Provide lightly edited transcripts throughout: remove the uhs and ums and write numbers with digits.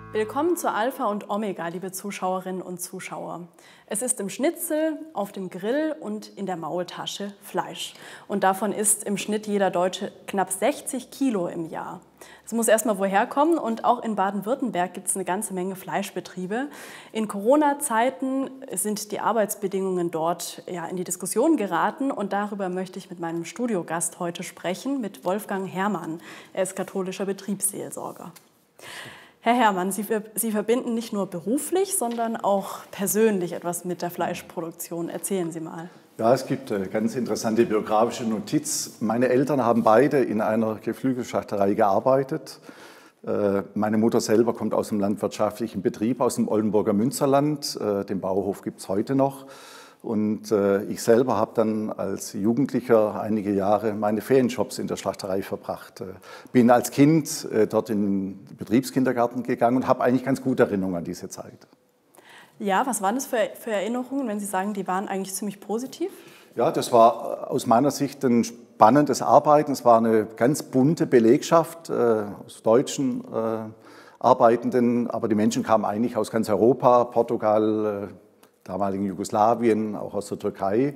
Willkommen zu Alpha und Omega, liebe Zuschauerinnen und Zuschauer. Es ist im Schnitzel, auf dem Grill und in der Maultasche Fleisch. Und davon isst im Schnitt jeder Deutsche knapp 60 Kilo im Jahr. Es muss erstmal woher kommen und auch in Baden-Württemberg gibt es eine ganze Menge Fleischbetriebe. In Corona-Zeiten sind die Arbeitsbedingungen dort in die Diskussion geraten und darüber möchte ich mit meinem Studiogast heute sprechen, mit Wolfgang Herrmann. Er ist katholischer Betriebsseelsorger. Herr Herrmann, Sie verbinden nicht nur beruflich, sondern auch persönlich etwas mit der Fleischproduktion. Erzählen Sie mal. Ja, es gibt eine ganz interessante biografische Notiz. Meine Eltern haben beide in einer Geflügelschlachterei gearbeitet. Meine Mutter selber kommt aus dem landwirtschaftlichen Betrieb, aus dem Oldenburger Münsterland. Den Bauhof gibt es heute noch. Und ich selber habe dann als Jugendlicher einige Jahre meine Ferienjobs in der Schlachterei verbracht. Bin als Kind dort in den Betriebskindergarten gegangen und habe eigentlich ganz gute Erinnerungen an diese Zeit. Ja, was waren das für Erinnerungen, wenn Sie sagen, die waren eigentlich ziemlich positiv? Ja, das war aus meiner Sicht ein spannendes Arbeiten. Es war eine ganz bunte Belegschaft aus deutschen Arbeitenden, aber die Menschen kamen eigentlich aus ganz Europa, Portugal, damaligen Jugoslawien, auch aus der Türkei.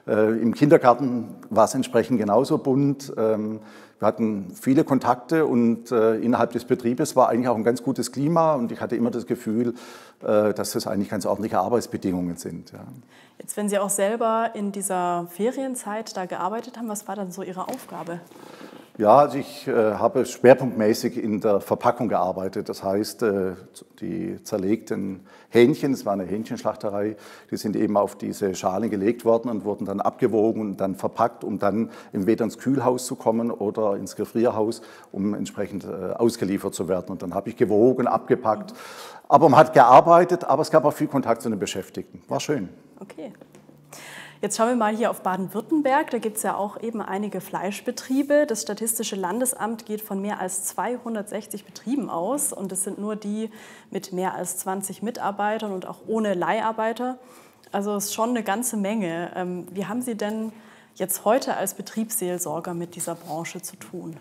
Im Kindergarten war es entsprechend genauso bunt. Wir hatten viele Kontakte und innerhalb des Betriebes war eigentlich auch ein ganz gutes Klima und ich hatte immer das Gefühl, dass das eigentlich ganz ordentliche Arbeitsbedingungen sind. Ja. Jetzt, wenn Sie auch selber in dieser Ferienzeit da gearbeitet haben, was war dann so Ihre Aufgabe? Ja, also ich habe schwerpunktmäßig in der Verpackung gearbeitet. Das heißt, die zerlegten Hähnchen, es war eine Hähnchenschlachterei, die sind eben auf diese Schalen gelegt worden und wurden dann abgewogen und dann verpackt, um dann entweder ins Kühlhaus zu kommen oder ins Gefrierhaus, um entsprechend ausgeliefert zu werden. Und dann habe ich gewogen, abgepackt. Aber man hat gearbeitet, aber es gab auch viel Kontakt zu den Beschäftigten. War schön. Okay. Jetzt schauen wir mal hier auf Baden-Württemberg. Da gibt es ja auch eben einige Fleischbetriebe. Das Statistische Landesamt geht von mehr als 260 Betrieben aus. Und das sind nur die mit mehr als 20 Mitarbeitern und auch ohne Leiharbeiter. Also es ist schon eine ganze Menge. Wie haben Sie denn jetzt heute als Betriebsseelsorger mit dieser Branche zu tun?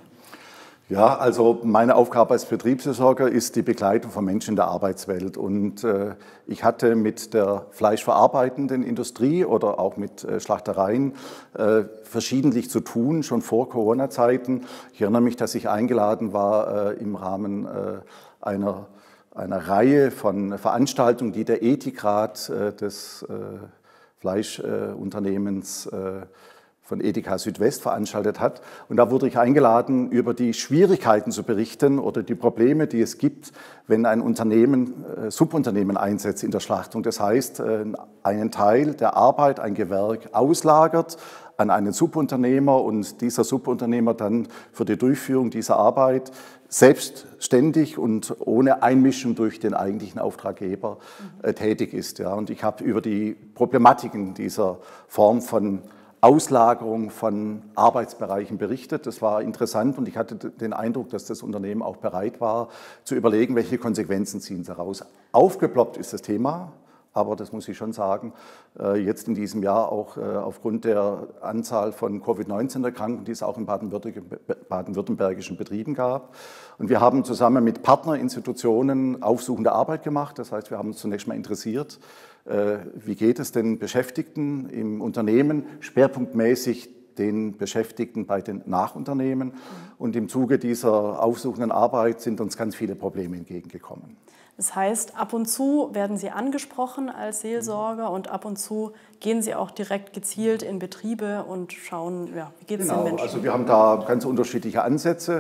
Ja, also meine Aufgabe als Betriebsseelsorger ist die Begleitung von Menschen in der Arbeitswelt. Und ich hatte mit der fleischverarbeitenden Industrie oder auch mit Schlachtereien verschiedentlich zu tun, schon vor Corona-Zeiten. Ich erinnere mich, dass ich eingeladen war im Rahmen einer Reihe von Veranstaltungen, die der Ethikrat des Fleischunternehmens von Edeka Südwest veranstaltet hat. Und da wurde ich eingeladen, über die Schwierigkeiten zu berichten oder die Probleme, die es gibt, wenn ein Unternehmen Subunternehmen einsetzt in der Schlachtung. Das heißt, einen Teil der Arbeit, ein Gewerk auslagert an einen Subunternehmer und dieser Subunternehmer dann für die Durchführung dieser Arbeit selbstständig und ohne Einmischung durch den eigentlichen Auftraggeber tätig ist. Ja. Und ich habe über die Problematiken dieser Form von Auslagerung von Arbeitsbereichen berichtet. Das war interessant und ich hatte den Eindruck, dass das Unternehmen auch bereit war, zu überlegen, welche Konsequenzen ziehen sie daraus. Aufgeploppt ist das Thema, aber das muss ich schon sagen, jetzt in diesem Jahr auch aufgrund der Anzahl von Covid-19-Erkrankungen, die es auch in baden-württembergischen Betrieben gab. Und wir haben zusammen mit Partnerinstitutionen aufsuchende Arbeit gemacht. Das heißt, wir haben uns zunächst mal interessiert, wie geht es den Beschäftigten im Unternehmen, schwerpunktmäßig den Beschäftigten bei den Nachunternehmen. Und im Zuge dieser aufsuchenden Arbeit sind uns ganz viele Probleme entgegengekommen. Das heißt, ab und zu werden Sie angesprochen als Seelsorger und ab und zu gehen Sie auch direkt gezielt in Betriebe und schauen, ja, wie geht es den Menschen? Also wir haben da ganz unterschiedliche Ansätze.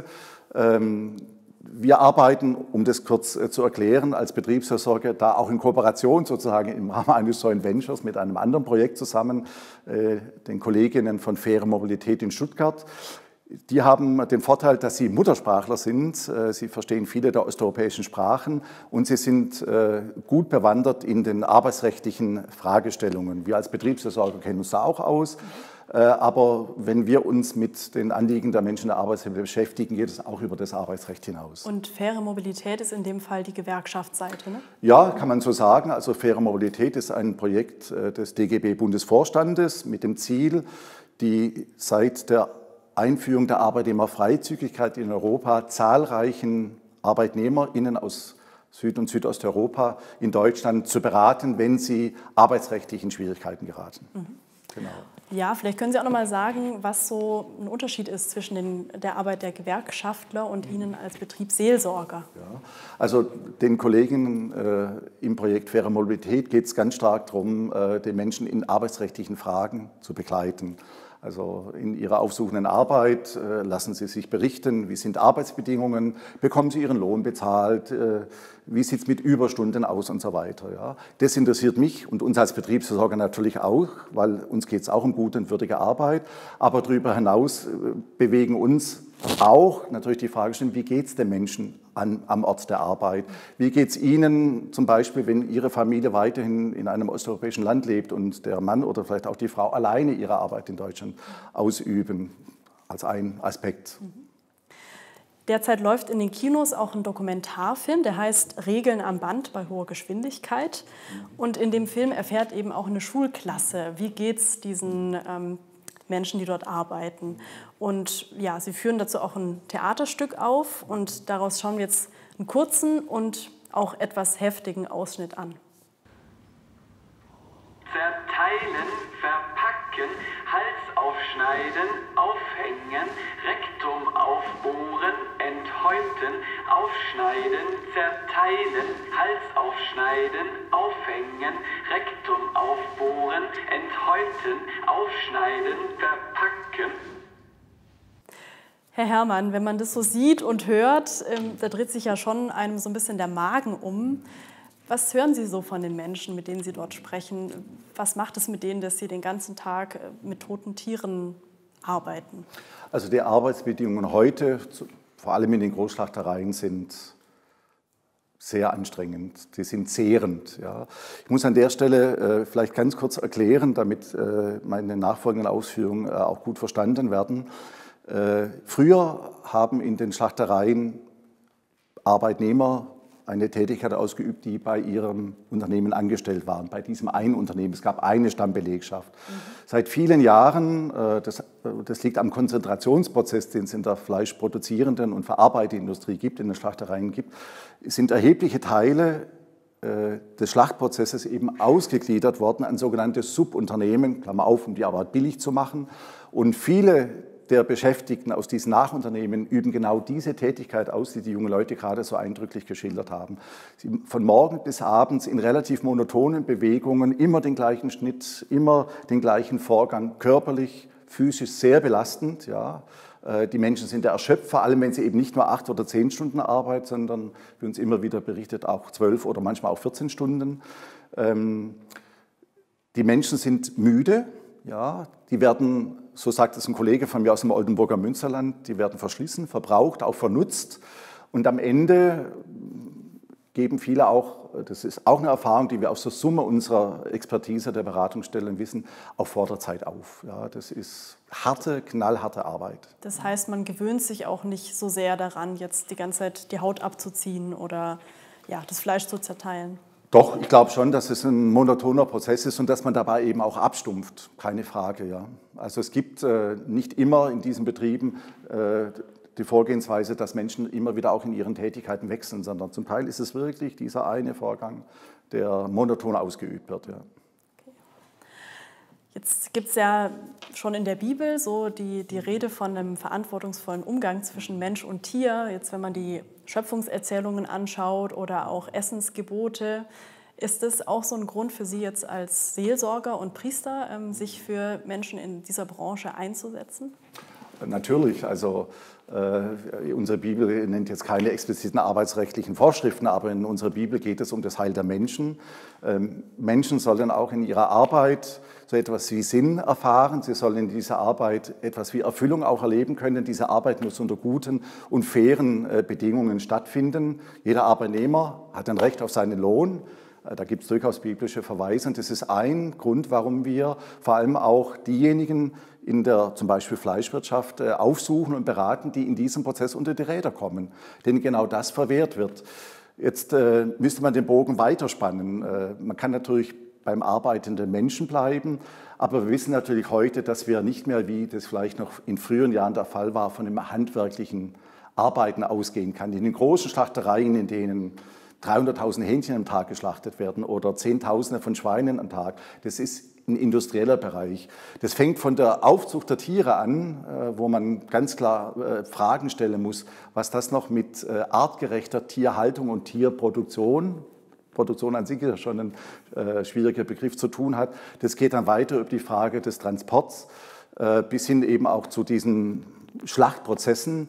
Wir arbeiten, um das kurz zu erklären, als Betriebsseelsorger da auch in Kooperation sozusagen im Rahmen eines Joint Ventures mit einem anderen Projekt zusammen, den Kolleginnen von Faire Mobilität in Stuttgart. Die haben den Vorteil, dass sie Muttersprachler sind. Sie verstehen viele der osteuropäischen Sprachen und sie sind gut bewandert in den arbeitsrechtlichen Fragestellungen. Wir als Betriebsseelsorger kennen uns da auch aus. Aber wenn wir uns mit den Anliegen der Menschen der Arbeitswelt beschäftigen, geht es auch über das Arbeitsrecht hinaus. Und faire Mobilität ist in dem Fall die Gewerkschaftsseite, ne? Ja, kann man so sagen. Also faire Mobilität ist ein Projekt des DGB-Bundesvorstandes mit dem Ziel, die seit der Einführung der Arbeitnehmerfreizügigkeit in Europa zahlreichen ArbeitnehmerInnen aus Süd- und Südosteuropa in Deutschland zu beraten, wenn sie arbeitsrechtlich in Schwierigkeiten geraten. Genau. Ja, vielleicht können Sie auch noch mal sagen, was so ein Unterschied ist zwischen der Arbeit der Gewerkschaftler und Ihnen als Betriebsseelsorger. Ja, also den Kolleginnen im Projekt Faire Mobilität geht es ganz stark darum, den Menschen in arbeitsrechtlichen Fragen zu begleiten. Also in ihrer aufsuchenden Arbeit lassen sie sich berichten, wie sind Arbeitsbedingungen, bekommen sie ihren Lohn bezahlt, wie sieht es mit Überstunden aus und so weiter. Ja. Das interessiert mich und uns als Betriebsversorger natürlich auch, weil uns geht es auch um gute und würdige Arbeit. Aber darüber hinaus bewegen uns auch natürlich die Frage stellen, wie geht es den Menschen am Ort der Arbeit? Wie geht es Ihnen zum Beispiel, wenn Ihre Familie weiterhin in einem osteuropäischen Land lebt und der Mann oder vielleicht auch die Frau alleine ihre Arbeit in Deutschland ausüben, als ein Aspekt. Derzeit läuft in den Kinos auch ein Dokumentarfilm, der heißt Regeln am Band bei hoher Geschwindigkeit. Und in dem Film erfährt eben auch eine Schulklasse, wie geht es diesen Menschen, die dort arbeiten. Und ja, sie führen dazu auch ein Theaterstück auf und daraus schauen wir jetzt einen kurzen und auch etwas heftigen Ausschnitt an. Zerteilen, verpacken, Hals aufschneiden, aufhängen, Rektum aufbohren, enthäuten, aufschneiden, zerteilen, Hals aufschneiden, aufhängen, Rektum aufbohren, enthäuten, aufschneiden, verpacken. Herr Herrmann, wenn man das so sieht und hört, da dreht sich ja schon einem so ein bisschen der Magen um. Was hören Sie so von den Menschen, mit denen Sie dort sprechen? Was macht es mit denen, dass sie den ganzen Tag mit toten Tieren arbeiten? Also die Arbeitsbedingungen heute, vor allem in den Großschlachtereien, sind sehr anstrengend, die sind zehrend. Ja. Ich muss an der Stelle vielleicht ganz kurz erklären, damit meine nachfolgenden Ausführungen auch gut verstanden werden. Früher haben in den Schlachtereien Arbeitnehmer eine Tätigkeit ausgeübt, die bei ihrem Unternehmen angestellt waren, bei diesem einen Unternehmen. Es gab eine Stammbelegschaft. Seit vielen Jahren, das liegt am Konzentrationsprozess, den es in der fleischproduzierenden und verarbeitenden Industrie gibt, in den Schlachtereien gibt, sind erhebliche Teile des Schlachtprozesses eben ausgegliedert worden an sogenannte Subunternehmen, Klammer auf, um die Arbeit billig zu machen. Und viele der Beschäftigten aus diesen Nachunternehmen üben genau diese Tätigkeit aus, die die jungen Leute gerade so eindrücklich geschildert haben. Sie von morgen bis abends in relativ monotonen Bewegungen, immer den gleichen Schnitt, immer den gleichen Vorgang, körperlich, physisch sehr belastend. Ja. Die Menschen sind erschöpft, vor allem wenn sie eben nicht nur 8 oder 10 Stunden arbeiten, sondern, wie uns immer wieder berichtet, auch 12 oder manchmal auch 14 Stunden. Die Menschen sind müde, ja, die werden, so sagt es ein Kollege von mir aus dem Oldenburger Münsterland, die werden verschlissen, verbraucht, auch vernutzt. Und am Ende geben viele auch, das ist auch eine Erfahrung, die wir aus der Summe unserer Expertise der Beratungsstellen wissen, auch vor der Zeit auf. Ja, das ist harte, knallharte Arbeit. Das heißt, man gewöhnt sich auch nicht so sehr daran, jetzt die ganze Zeit die Haut abzuziehen oder ja, das Fleisch zu zerteilen. Doch, ich glaube schon, dass es ein monotoner Prozess ist und dass man dabei eben auch abstumpft, keine Frage. Ja. Also es gibt nicht immer in diesen Betrieben die Vorgehensweise, dass Menschen immer wieder auch in ihren Tätigkeiten wechseln, sondern zum Teil ist es wirklich dieser eine Vorgang, der monoton ausgeübt wird. Ja. Jetzt gibt es ja schon in der Bibel so die Rede von einem verantwortungsvollen Umgang zwischen Mensch und Tier. Jetzt, wenn man die Schöpfungserzählungen anschaut oder auch Essensgebote, ist es auch so ein Grund für Sie jetzt als Seelsorger und Priester, sich für Menschen in dieser Branche einzusetzen? Natürlich, also unsere Bibel nennt jetzt keine expliziten arbeitsrechtlichen Vorschriften, aber in unserer Bibel geht es um das Heil der Menschen. Menschen sollen auch in ihrer Arbeit so etwas wie Sinn erfahren, sie sollen in dieser Arbeit etwas wie Erfüllung auch erleben können. Diese Arbeit muss unter guten und fairen Bedingungen stattfinden. Jeder Arbeitnehmer hat ein Recht auf seinen Lohn. Da gibt es durchaus biblische Verweise und das ist ein Grund, warum wir vor allem auch diejenigen in der zum Beispiel Fleischwirtschaft aufsuchen und beraten, die in diesem Prozess unter die Räder kommen, denen genau das verwehrt wird. Jetzt müsste man den Bogen weiterspannen. Man kann natürlich beim arbeitenden Menschen bleiben, aber wir wissen natürlich heute, dass wir nicht mehr, wie das vielleicht noch in früheren Jahren der Fall war, von dem handwerklichen Arbeiten ausgehen kann. In den großen Schlachtereien, in denen 300.000 Hähnchen am Tag geschlachtet werden oder Zehntausende von Schweinen am Tag. Das ist ein industrieller Bereich. Das fängt von der Aufzucht der Tiere an, wo man ganz klar Fragen stellen muss, was das noch mit artgerechter Tierhaltung und Tierproduktion, Produktion an sich ist ja schon ein schwieriger Begriff, zu tun hat. Das geht dann weiter über die Frage des Transports bis hin eben auch zu diesen Schlachtprozessen.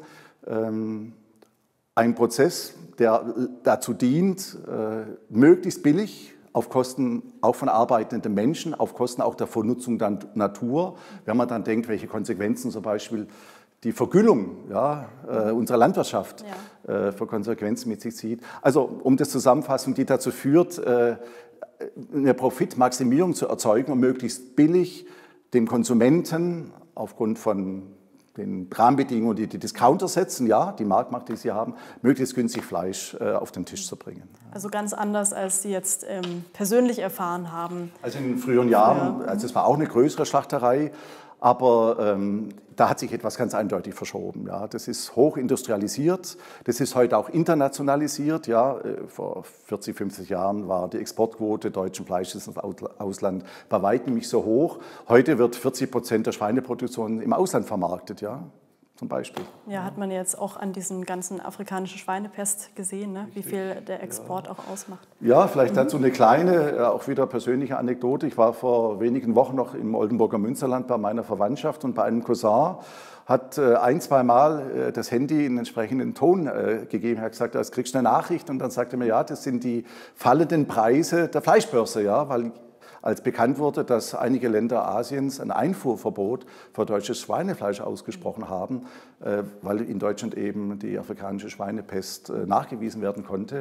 Ein Prozess, der dazu dient, möglichst billig, auf Kosten auch von arbeitenden Menschen, auf Kosten auch der Vernutzung der Natur. Wenn man dann denkt, welche Konsequenzen zum Beispiel die Vergüllung unserer Landwirtschaft für Konsequenzen mit sich zieht. Also um das zusammenfassen, die dazu führt, eine Profitmaximierung zu erzeugen und möglichst billig dem Konsumenten aufgrund von den Rahmenbedingungen, die die Discounter setzen, ja, die Marktmacht, die sie haben, möglichst günstig Fleisch auf den Tisch zu bringen. Also ganz anders, als Sie jetzt persönlich erfahren haben. Also in früheren Jahren, also es war auch eine größere Schlachterei, aber da hat sich etwas ganz eindeutig verschoben. Ja. Das ist hochindustrialisiert, das ist heute auch internationalisiert. Ja. Vor 40, 50 Jahren war die Exportquote deutschen Fleisches ins Ausland bei weitem nicht so hoch. Heute wird 40% der Schweineproduktion im Ausland vermarktet, ja, zum Beispiel. Ja, hat man jetzt auch an diesem ganzen afrikanischen Schweinepest gesehen, ne? Wie viel der Export auch ausmacht. Ja, vielleicht dazu eine kleine, auch wieder persönliche Anekdote. Ich war vor wenigen Wochen noch im Oldenburger Münsterland bei meiner Verwandtschaft und bei einem Cousin hat ein-, zweimal das Handy in entsprechenden Ton gegeben. Er hat gesagt, jetzt kriegst du eine Nachricht, und dann sagte er mir, ja, das sind die fallenden Preise der Fleischbörse, ja, weil als bekannt wurde, dass einige Länder Asiens ein Einfuhrverbot für deutsches Schweinefleisch ausgesprochen haben, weil in Deutschland eben die afrikanische Schweinepest nachgewiesen werden konnte,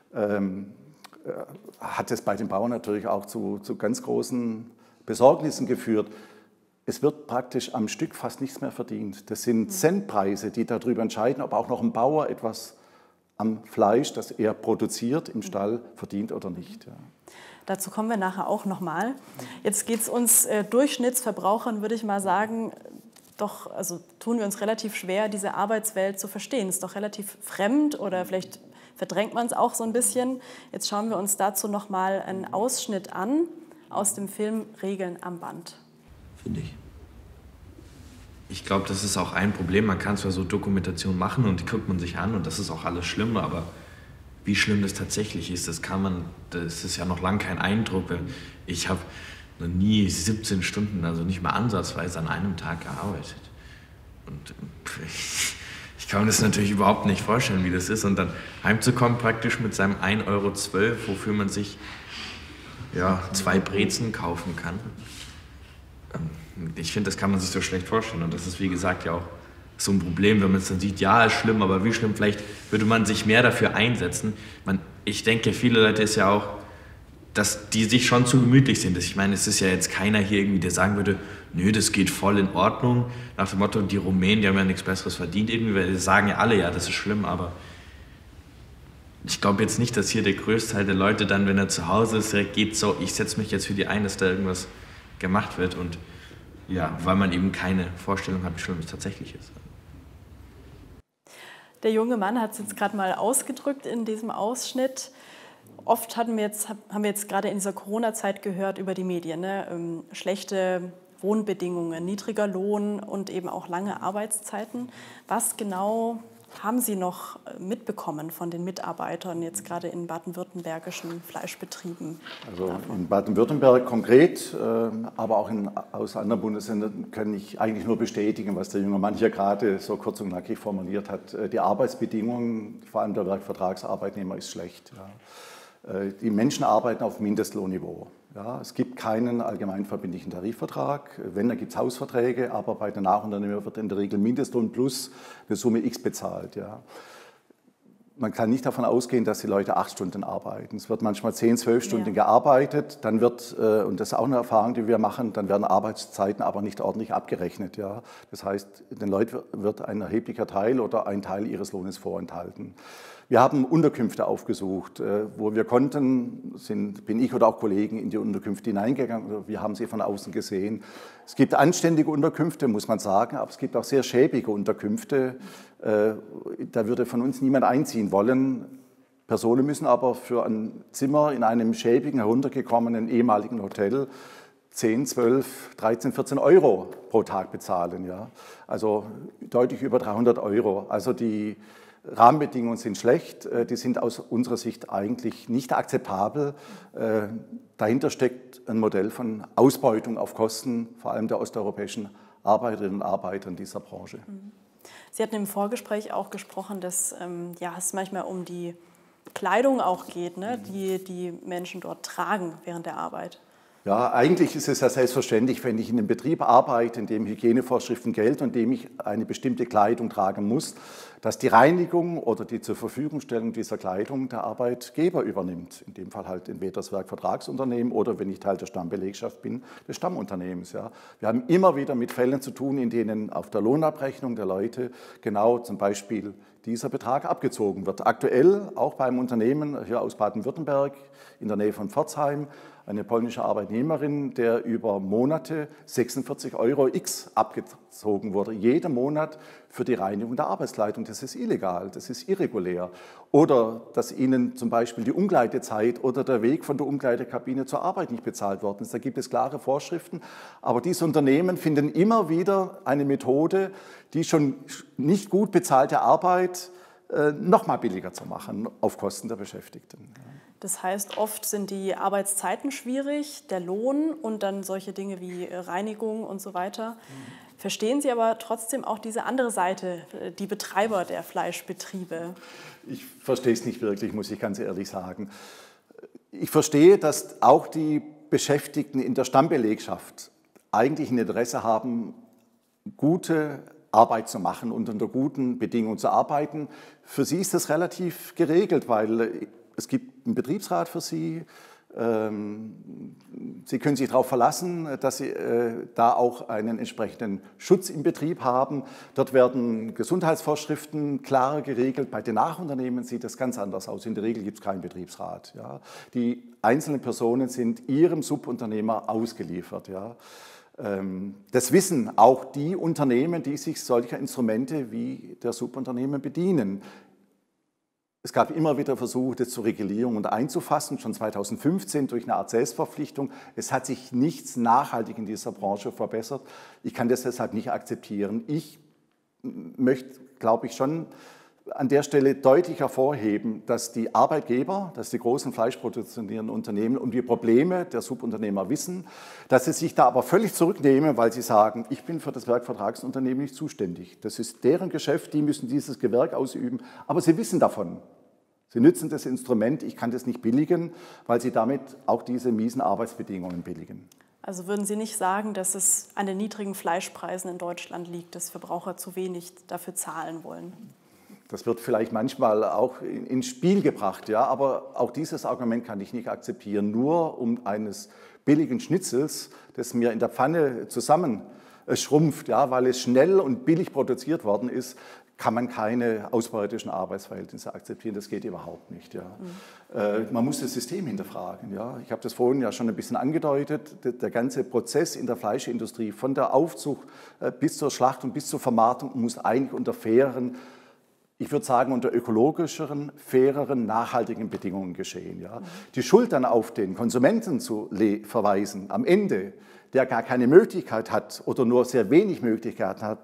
hat es bei den Bauern natürlich auch zu ganz großen Besorgnissen geführt. Es wird praktisch am Stück fast nichts mehr verdient. Das sind Centpreise, die darüber entscheiden, ob auch noch ein Bauer etwas am Fleisch, das er produziert, im Stall verdient oder nicht. Ja. Dazu kommen wir nachher auch nochmal. Jetzt geht es uns Durchschnittsverbrauchern, würde ich mal sagen, doch, also tun wir uns relativ schwer, diese Arbeitswelt zu verstehen. Ist doch relativ fremd, oder vielleicht verdrängt man es auch so ein bisschen. Jetzt schauen wir uns dazu nochmal einen Ausschnitt an aus dem Film Regeln am Band. Finde ich. Ich glaube, das ist auch ein Problem. Man kann zwar so Dokumentation machen und die guckt man sich an und das ist auch alles schlimm, aber wie schlimm das tatsächlich ist, das ist ja noch lange kein Eindruck. Ich habe noch nie 17 Stunden, also nicht mal ansatzweise an einem Tag gearbeitet. Und ich kann mir das natürlich überhaupt nicht vorstellen, wie das ist. Und dann heimzukommen praktisch mit seinem 1,12 €, wofür man sich 2 Brezen kaufen kann. Ich finde, das kann man sich so schlecht vorstellen. Und das ist, wie gesagt, ja auch so ein Problem, wenn man es dann sieht, ja, ist schlimm, aber wie schlimm, vielleicht würde man sich mehr dafür einsetzen. Ich denke, viele Leute ist ja auch, dass die sich schon zu gemütlich sind. Ich meine, es ist ja jetzt keiner hier irgendwie, der sagen würde, nö, das geht voll in Ordnung. Nach dem Motto, die Rumänen, die haben ja nichts Besseres verdient irgendwie, weil die sagen ja alle, ja, das ist schlimm, aber ich glaube jetzt nicht, dass hier der größte Teil der Leute dann, wenn er zu Hause ist, direkt geht so, ich setze mich jetzt für die ein, dass da irgendwas gemacht wird, und ja, weil man eben keine Vorstellung hat, wie schlimm es tatsächlich ist. Der junge Mann hat es jetzt gerade mal ausgedrückt in diesem Ausschnitt. Oft haben wir jetzt gerade in dieser Corona-Zeit gehört über die Medien, ne? Schlechte Wohnbedingungen, niedriger Lohn und eben auch lange Arbeitszeiten. Was genau haben Sie noch mitbekommen von den Mitarbeitern jetzt gerade in baden-württembergischen Fleischbetrieben? Also in Baden-Württemberg konkret, aber auch aus anderen Bundesländern kann ich eigentlich nur bestätigen, was der junge Mann hier gerade so kurz und knackig formuliert hat. Die Arbeitsbedingungen, vor allem der Werkvertragsarbeitnehmer, ist schlecht. Ja. Die Menschen arbeiten auf Mindestlohnniveau. Ja, es gibt keinen allgemeinverbindlichen Tarifvertrag. Wenn, dann gibt es Hausverträge, aber bei den Nachunternehmern wird in der Regel Mindestlohn plus eine Summe X bezahlt. Ja. Man kann nicht davon ausgehen, dass die Leute 8 Stunden arbeiten. Es wird manchmal 10, 12 Stunden gearbeitet, dann wird, und das ist auch eine Erfahrung, die wir machen, dann werden Arbeitszeiten aber nicht ordentlich abgerechnet. Ja. Das heißt, den Leuten wird ein erheblicher Teil oder ein Teil ihres Lohnes vorenthalten. Wir haben Unterkünfte aufgesucht, wo wir konnten, bin ich oder auch Kollegen in die Unterkünfte hineingegangen, wir haben sie von außen gesehen. Es gibt anständige Unterkünfte, muss man sagen, aber es gibt auch sehr schäbige Unterkünfte. Da würde von uns niemand einziehen wollen. Personen müssen aber für ein Zimmer in einem schäbigen, heruntergekommenen ehemaligen Hotel 10, 12, 13, 14 Euro pro Tag bezahlen. Ja? Also deutlich über 300 Euro. Also die Rahmenbedingungen sind schlecht, die sind aus unserer Sicht eigentlich nicht akzeptabel. Dahinter steckt ein Modell von Ausbeutung auf Kosten, vor allem der osteuropäischen Arbeiterinnen und Arbeiter in dieser Branche. Sie hatten im Vorgespräch auch gesprochen, dass es manchmal um die Kleidung auch geht, ne, die die Menschen dort tragen während der Arbeit. Ja, eigentlich ist es ja selbstverständlich, wenn ich in einem Betrieb arbeite, in dem Hygienevorschriften gelten und in dem ich eine bestimmte Kleidung tragen muss, dass die Reinigung oder die zur Verfügungstellung dieser Kleidung der Arbeitgeber übernimmt. In dem Fall halt entweder das Werkvertragsunternehmen oder, wenn ich Teil der Stammbelegschaft bin, des Stammunternehmens. Ja. Wir haben immer wieder mit Fällen zu tun, in denen auf der Lohnabrechnung der Leute genau zum Beispiel dieser Betrag abgezogen wird. Aktuell auch beim Unternehmen hier aus Baden-Württemberg in der Nähe von Pforzheim, eine polnische Arbeitnehmerin, der über Monate 46 Euro X abgezogen wurde. Jeden Monat für die Reinigung der Arbeitskleidung. Das ist illegal, das ist irregulär. Oder dass ihnen zum Beispiel die Umkleidezeit oder der Weg von der Umkleidekabine zur Arbeit nicht bezahlt worden ist. Da gibt es klare Vorschriften. Aber diese Unternehmen finden immer wieder eine Methode, die schon nicht gut bezahlte Arbeit noch mal billiger zu machen auf Kosten der Beschäftigten. Das heißt, oft sind die Arbeitszeiten schwierig, der Lohn und dann solche Dinge wie Reinigung und so weiter. Verstehen Sie aber trotzdem auch diese andere Seite, die Betreiber der Fleischbetriebe? Ich verstehe es nicht wirklich, muss ich ganz ehrlich sagen. Ich verstehe, dass auch die Beschäftigten in der Stammbelegschaft eigentlich ein Interesse haben, gute Arbeit zu machen und unter guten Bedingungen zu arbeiten. Für sie ist das relativ geregelt, weil es gibt einen Betriebsrat für sie. Sie können sich darauf verlassen, dass Sie da auch einen entsprechenden Schutz im Betrieb haben. Dort werden Gesundheitsvorschriften klarer geregelt. Bei den Nachunternehmen sieht das ganz anders aus. In der Regel gibt es keinen Betriebsrat. Ja. Die einzelnen Personen sind ihrem Subunternehmer ausgeliefert. Ja. Das wissen auch die Unternehmen, die sich solcher Instrumente wie der Subunternehmen bedienen. Es gab immer wieder Versuche, das zur Regulierung und einzufassen, schon 2015 durch eine Art Selbstverpflichtung. Es hat sich nichts nachhaltig in dieser Branche verbessert. Ich kann das deshalb nicht akzeptieren. Ich möchte, glaube ich, schon an der Stelle deutlich hervorheben, dass die Arbeitgeber, dass die großen fleischproduzierenden Unternehmen um die Probleme der Subunternehmer wissen, dass sie sich da aber völlig zurücknehmen, weil sie sagen, ich bin für das Werkvertragsunternehmen nicht zuständig. Das ist deren Geschäft, die müssen dieses Gewerk ausüben, aber sie wissen davon. Sie nützen das Instrument, ich kann das nicht billigen, weil sie damit auch diese miesen Arbeitsbedingungen billigen. Also würden Sie nicht sagen, dass es an den niedrigen Fleischpreisen in Deutschland liegt, dass Verbraucher zu wenig dafür zahlen wollen? Das wird vielleicht manchmal auch ins Spiel gebracht, ja, aber auch dieses Argument kann ich nicht akzeptieren. Nur um eines billigen Schnitzels, das mir in der Pfanne zusammenschrumpft, ja, weil es schnell und billig produziert worden ist, kann man keine ausbeutischen Arbeitsverhältnisse akzeptieren. Das geht überhaupt nicht. Ja. Man muss das System hinterfragen. Ja. Ich habe das vorhin ja schon ein bisschen angedeutet. Der ganze Prozess in der Fleischindustrie, von der Aufzucht bis zur Schlacht und bis zur Vermarktung, muss eigentlich unter fairen, ich würde sagen, unter ökologischeren, faireren, nachhaltigen Bedingungen geschehen. Ja. Die Schuld dann auf den Konsumenten zu verweisen, am Ende, der gar keine Möglichkeit hat oder nur sehr wenig Möglichkeit hat,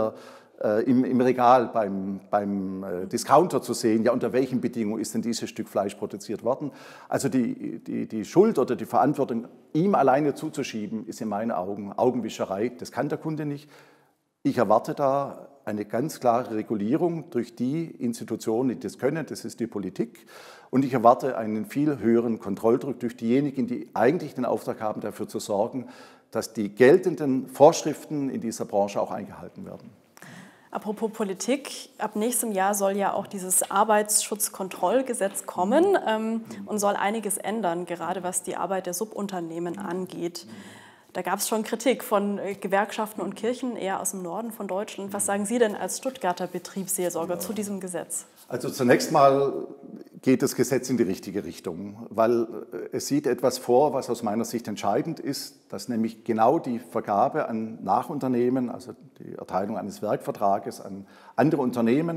im Regal beim Discounter zu sehen, ja, unter welchen Bedingungen ist denn dieses Stück Fleisch produziert worden. Also die Schuld oder die Verantwortung ihm alleine zuzuschieben, ist in meinen Augen Augenwischerei. Das kann der Kunde nicht. Ich erwarte da eine ganz klare Regulierung durch die Institutionen, die das können, das ist die Politik. Und ich erwarte einen viel höheren Kontrolldruck durch diejenigen, die eigentlich den Auftrag haben, dafür zu sorgen, dass die geltenden Vorschriften in dieser Branche auch eingehalten werden. Apropos Politik, ab nächstem Jahr soll ja auch dieses Arbeitsschutzkontrollgesetz kommen und soll einiges ändern, gerade was die Arbeit der Subunternehmen angeht. Da gab es schon Kritik von Gewerkschaften und Kirchen, eher aus dem Norden von Deutschland. Was sagen Sie denn als Stuttgarter Betriebsseelsorger zu diesem Gesetz? Also zunächst mal geht das Gesetz in die richtige Richtung, weil es sieht etwas vor, was aus meiner Sicht entscheidend ist, dass nämlich genau die Vergabe an Nachunternehmen, also die Erteilung eines Werkvertrages an andere Unternehmen,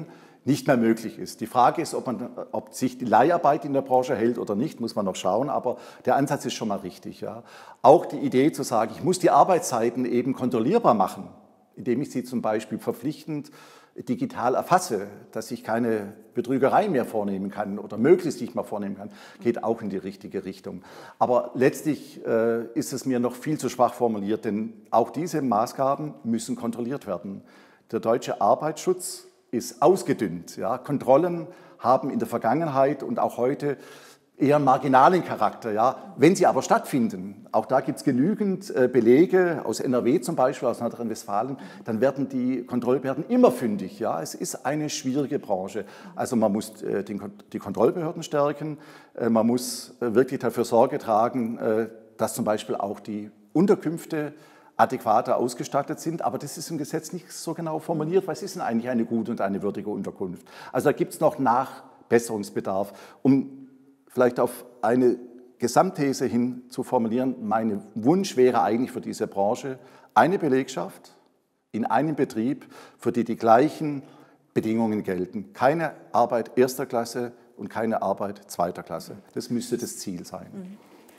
nicht mehr möglich ist. Die Frage ist, ob sich die Leiharbeit in der Branche hält oder nicht, muss man noch schauen, aber der Ansatz ist schon mal richtig. Ja. Auch die Idee zu sagen, ich muss die Arbeitszeiten eben kontrollierbar machen, indem ich sie zum Beispiel verpflichtend digital erfasse, dass ich keine Betrügerei mehr vornehmen kann oder möglichst nicht mehr vornehmen kann, geht auch in die richtige Richtung. Aber letztlich ist es mir noch viel zu schwach formuliert, denn auch diese Maßgaben müssen kontrolliert werden. Der deutsche Arbeitsschutz ist ausgedünnt. Ja. Kontrollen haben in der Vergangenheit und auch heute eher einen marginalen Charakter. Ja. Wenn sie aber stattfinden, auch da gibt es genügend Belege, aus NRW zum Beispiel, aus Nordrhein-Westfalen, dann werden die Kontrollbehörden immer fündig. Ja. Es ist eine schwierige Branche. Also man muss die Kontrollbehörden stärken, man muss wirklich dafür Sorge tragen, dass zum Beispiel auch die Unterkünfte adäquater ausgestattet sind, aber das ist im Gesetz nicht so genau formuliert, was ist denn eigentlich eine gute und eine würdige Unterkunft. Also da gibt es noch Nachbesserungsbedarf. Um vielleicht auf eine Gesamtthese hin zu formulieren, mein Wunsch wäre eigentlich für diese Branche eine Belegschaft in einem Betrieb, für die die gleichen Bedingungen gelten. Keine Arbeit erster Klasse und keine Arbeit zweiter Klasse. Das müsste das Ziel sein.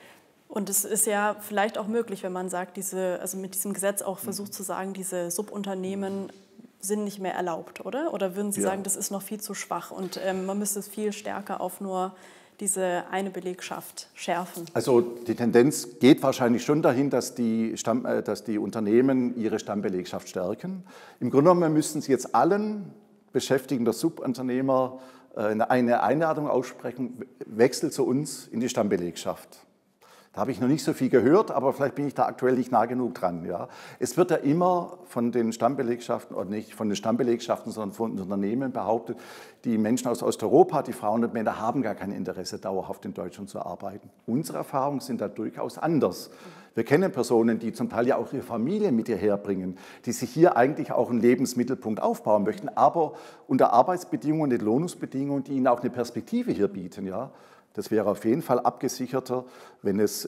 Und es ist ja vielleicht auch möglich, wenn man sagt, also mit diesem Gesetz auch versucht zu sagen, diese Subunternehmen sind nicht mehr erlaubt, oder? Oder würden Sie sagen, das ist noch viel zu schwach und man müsste es viel stärker auf nur diese eine Belegschaft schärfen? Also die Tendenz geht wahrscheinlich schon dahin, dass die Unternehmen ihre Stammbelegschaft stärken. Im Grunde genommen müssten sie jetzt allen Beschäftigten der Subunternehmer eine Einladung aussprechen, Wechsel zu uns in die Stammbelegschaft. Da habe ich noch nicht so viel gehört, aber vielleicht bin ich da aktuell nicht nah genug dran. Ja. Es wird ja immer von den Stammbelegschaften, oder nicht von den Stammbelegschaften, sondern von Unternehmen behauptet, die Menschen aus Osteuropa, die Frauen und Männer, haben gar kein Interesse, dauerhaft in Deutschland zu arbeiten. Unsere Erfahrungen sind da durchaus anders. Wir kennen Personen, die zum Teil ja auch ihre Familie mit hierher bringen, die sich hier eigentlich auch einen Lebensmittelpunkt aufbauen möchten, aber unter Arbeitsbedingungen, und Lohnungsbedingungen, die ihnen auch eine Perspektive hier bieten. Ja. Das wäre auf jeden Fall abgesicherter, wenn es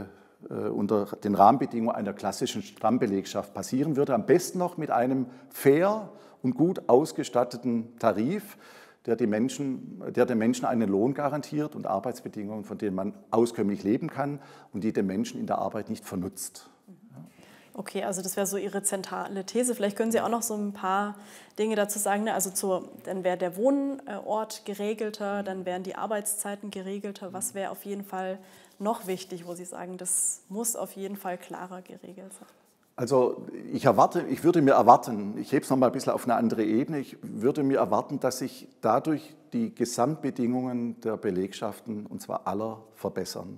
unter den Rahmenbedingungen einer klassischen Stammbelegschaft passieren würde. Am besten noch mit einem fair und gut ausgestatteten Tarif, der den Menschen einen Lohn garantiert und Arbeitsbedingungen, von denen man auskömmlich leben kann und die den Menschen in der Arbeit nicht vernutzt. Okay, also das wäre so Ihre zentrale These. Vielleicht können Sie auch noch so ein paar Dinge dazu sagen. Also dann wäre der Wohnort geregelter, dann wären die Arbeitszeiten geregelter. Was wäre auf jeden Fall noch wichtig, wo Sie sagen, das muss auf jeden Fall klarer geregelt sein? Also ich würde mir erwarten, ich hebe es noch mal ein bisschen auf eine andere Ebene, ich würde mir erwarten, dass sich dadurch die Gesamtbedingungen der Belegschaften, und zwar aller, verbessern.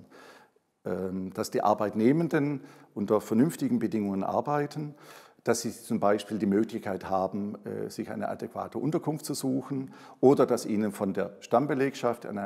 Dass die Arbeitnehmenden unter vernünftigen Bedingungen arbeiten, dass sie zum Beispiel die Möglichkeit haben, sich eine adäquate Unterkunft zu suchen oder dass ihnen von der Stammbelegschaft eine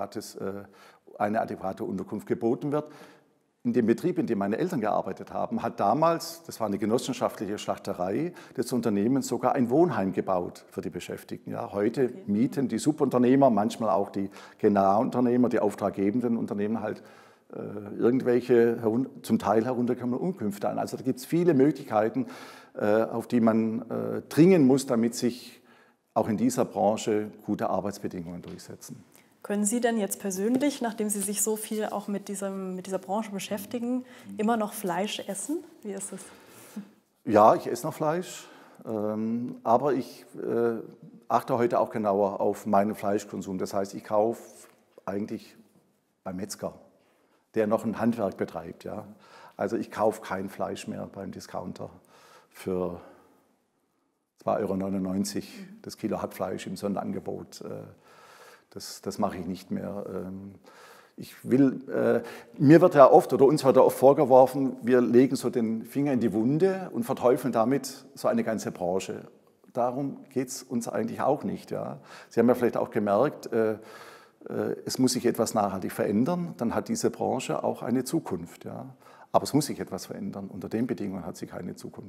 adäquate Unterkunft geboten wird. In dem Betrieb, in dem meine Eltern gearbeitet haben, hat damals, das war eine genossenschaftliche Schlachterei, das Unternehmen sogar ein Wohnheim gebaut für die Beschäftigten. Ja, heute mieten die Subunternehmer, manchmal auch die Generalunternehmer, die auftraggebenden Unternehmen halt irgendwelche zum Teil herunterkommende Unterkünfte an. Also da gibt es viele Möglichkeiten, auf die man dringen muss, damit sich auch in dieser Branche gute Arbeitsbedingungen durchsetzen. Können Sie denn jetzt persönlich, nachdem Sie sich so viel auch mit dieser Branche beschäftigen, immer noch Fleisch essen? Wie ist es? Ja, ich esse noch Fleisch, aber ich achte heute auch genauer auf meinen Fleischkonsum. Das heißt, ich kaufe eigentlich beim Metzger, der noch ein Handwerk betreibt. Ja. Also ich kaufe kein Fleisch mehr beim Discounter für 2,99 € das Kilo Hackfleisch im Sonderangebot. Das mache ich nicht mehr. Mir wird ja oft, oder uns wird ja oft vorgeworfen, wir legen so den Finger in die Wunde und verteufeln damit so eine ganze Branche. Darum geht es uns eigentlich auch nicht. Ja. Sie haben ja vielleicht auch gemerkt, es muss sich etwas nachhaltig verändern, dann hat diese Branche auch eine Zukunft. Ja. Aber es muss sich etwas verändern. Unter den Bedingungen hat sie keine Zukunft.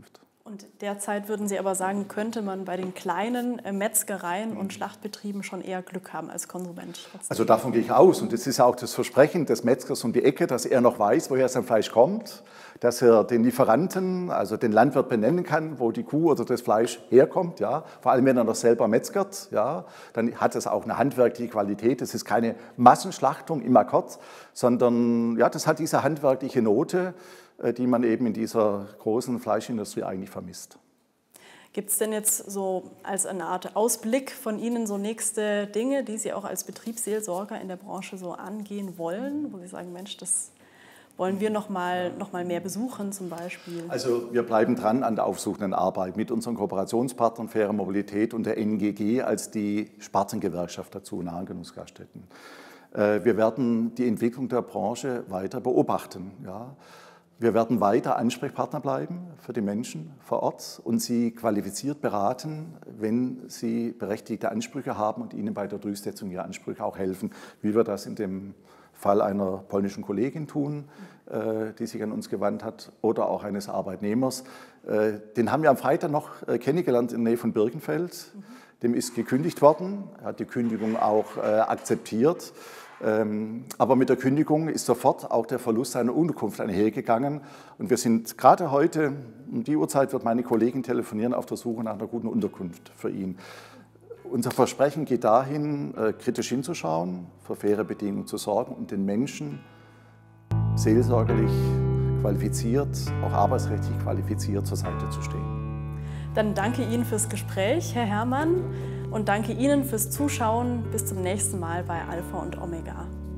Und derzeit würden Sie aber sagen, könnte man bei den kleinen Metzgereien und Schlachtbetrieben schon eher Glück haben als Konsument? Also davon gehe ich aus. Und das ist auch das Versprechen des Metzgers um die Ecke, dass er noch weiß, woher sein Fleisch kommt, dass er den Lieferanten, also den Landwirt benennen kann, wo die Kuh oder das Fleisch herkommt. Ja. Vor allem, wenn er noch selber metzgert, ja, dann hat es auch eine handwerkliche Qualität. Das ist keine Massenschlachtung im Akkord, sondern ja, das hat diese handwerkliche Note, die man eben in dieser großen Fleischindustrie eigentlich vermisst. Gibt es denn jetzt so als eine Art Ausblick von Ihnen so nächste Dinge, die Sie auch als Betriebsseelsorger in der Branche so angehen wollen, wo Sie sagen, Mensch, das wollen wir noch mal mehr besuchen zum Beispiel? Also wir bleiben dran an der aufsuchenden Arbeit mit unseren Kooperationspartnern Faire Mobilität und der NGG als die Spartengewerkschaft dazu, Nahergenussgaststätten. Wir werden die Entwicklung der Branche weiter beobachten. Ja. Wir werden weiter Ansprechpartner bleiben für die Menschen vor Ort und sie qualifiziert beraten, wenn sie berechtigte Ansprüche haben und ihnen bei der Durchsetzung ihrer Ansprüche auch helfen, wie wir das in dem Fall einer polnischen Kollegin tun, die sich an uns gewandt hat, oder auch eines Arbeitnehmers. Den haben wir am Freitag noch kennengelernt in der Nähe von Birkenfeld. Dem ist gekündigt worden, er hat die Kündigung auch akzeptiert. Aber mit der Kündigung ist sofort auch der Verlust seiner Unterkunft einhergegangen. Und wir sind gerade heute, um die Uhrzeit wird meine Kollegin telefonieren, auf der Suche nach einer guten Unterkunft für ihn. Unser Versprechen geht dahin, kritisch hinzuschauen, für faire Bedingungen zu sorgen und den Menschen seelsorgerlich qualifiziert, auch arbeitsrechtlich qualifiziert zur Seite zu stehen. Dann danke Ihnen fürs Gespräch, Herr Herrmann. Und danke Ihnen fürs Zuschauen. Bis zum nächsten Mal bei Alpha und Omega.